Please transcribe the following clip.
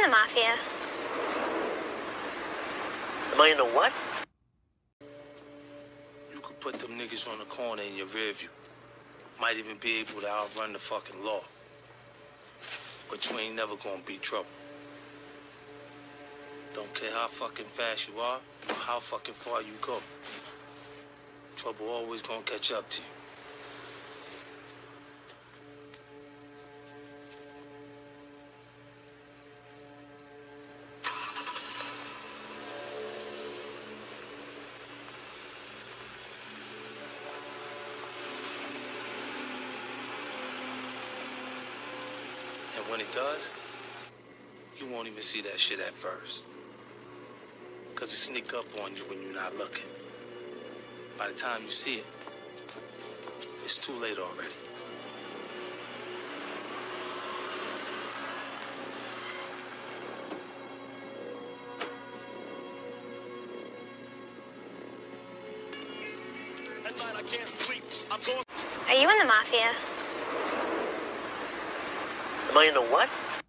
the Mafia? Am I in the what? You could put them niggas on the corner in your rear view. Might even be able to outrun the fucking law. But you ain't never gonna beat trouble. Don't care how fucking fast you are or how fucking far you go. Trouble always gonna catch up to you. And when it does, you won't even see that shit at first. Cause it sneak up on you when you're not looking. By the time you see it, it's too late already. At night I can't sleep. I'm tossed. Are you in the Mafia? Am I in the what?